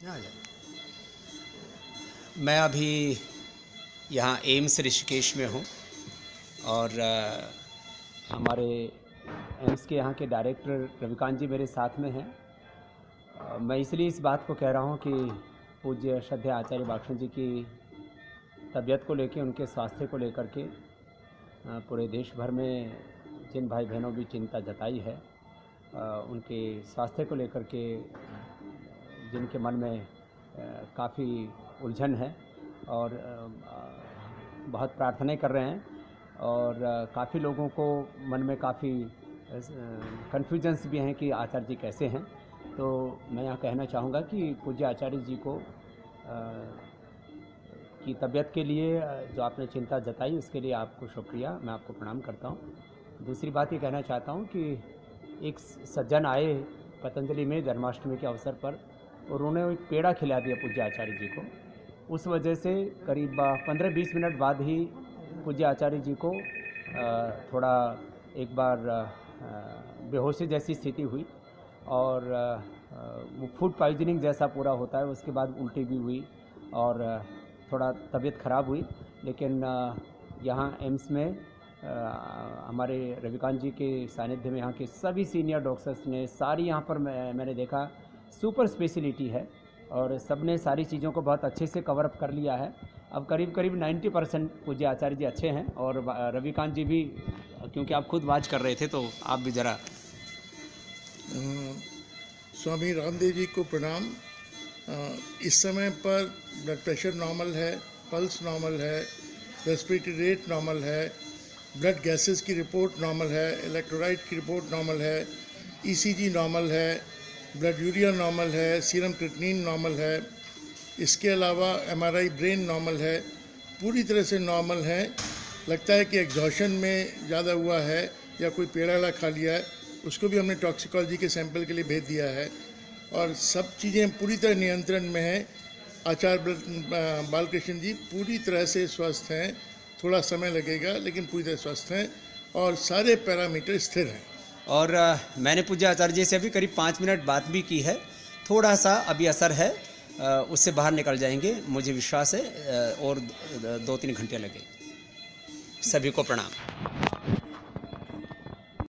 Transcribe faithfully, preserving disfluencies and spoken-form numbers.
यहाँ आ जाए। मैं अभी यहाँ एम्स ऋषिकेश में हूँ और आ, हमारे एम्स के यहाँ के डायरेक्टर रविकांत जी मेरे साथ में हैं। आ, मैं इसलिए इस बात को कह रहा हूँ कि पूज्य श्रद्धेय आचार्य बालकृष्ण जी की तबीयत को लेकर, उनके स्वास्थ्य को लेकर के आ, पूरे देश भर में जिन भाई बहनों भी चिंता जताई है, आ, उनके स्वास्थ्य को लेकर के जिनके मन में काफ़ी उलझन है और बहुत प्रार्थनाएं कर रहे हैं और काफ़ी लोगों को मन में काफ़ी कन्फ्यूजन्स भी हैं कि आचार्य जी कैसे हैं। तो मैं यहाँ कहना चाहूँगा कि पूज्य आचार्य जी को की तबीयत के लिए जो आपने चिंता जताई उसके लिए आपको शुक्रिया, मैं आपको प्रणाम करता हूँ। दूसरी बात ये कहना चाहता हूँ कि एक सज्जन आए पतंजलि में जन्माष्टमी के अवसर पर और उन्होंने एक पेड़ा खिला दिया पूज्य आचार्य जी को। उस वजह से करीब पंद्रह बीस मिनट बाद ही पूज्य आचार्य जी को थोड़ा एक बार बेहोशी जैसी स्थिति हुई और वो फूड पॉइजनिंग जैसा पूरा होता है, उसके बाद उल्टी भी हुई और थोड़ा तबीयत ख़राब हुई। लेकिन यहाँ एम्स में हमारे रविकांत जी के सानिध्य में यहाँ के सभी सीनियर डॉक्टर्स ने सारी यहाँ पर मैं, मैंने देखा सुपर स्पेशलिटी है और सब ने सारी चीज़ों को बहुत अच्छे से कवर अप कर लिया है। अब करीब करीब नब्बे परसेंट पूज्य आचार्य जी अच्छे हैं और रविकांत जी भी, क्योंकि आप खुद वाच कर रहे थे तो आप भी ज़रा। स्वामी रामदेव जी को प्रणाम। इस समय पर ब्लड प्रेशर नॉर्मल है, पल्स नॉर्मल है, रेस्पिरेटरी रेट नॉर्मल है, ब्लड गैसेस की रिपोर्ट नॉर्मल है, इलेक्ट्रोलाइट की रिपोर्ट नॉर्मल है, ईसीजी नॉर्मल है, ब्लड यूरिया नॉर्मल है, सीरम क्रिएटिनिन नॉर्मल है। इसके अलावा एमआरआई ब्रेन नॉर्मल है, पूरी तरह से नॉर्मल है। लगता है कि एग्जॉशन में ज़्यादा हुआ है या कोई पेड़ा खा लिया है, उसको भी हमने टॉक्सिकोलॉजी के सैंपल के लिए भेज दिया है और सब चीज़ें पूरी तरह नियंत्रण में हैं। आचार्य बालकृष्ण जी पूरी तरह से स्वस्थ हैं, थोड़ा समय लगेगा लेकिन पूरी तरह स्वस्थ हैं और सारे पैरामीटर स्थिर हैं। और आ, मैंने पूज्य आचार्य जी से अभी करीब पाँच मिनट बात भी की है। थोड़ा सा अभी असर है, आ, उससे बाहर निकल जाएंगे, मुझे विश्वास है, और दो तीन घंटे लगे। सभी को प्रणाम।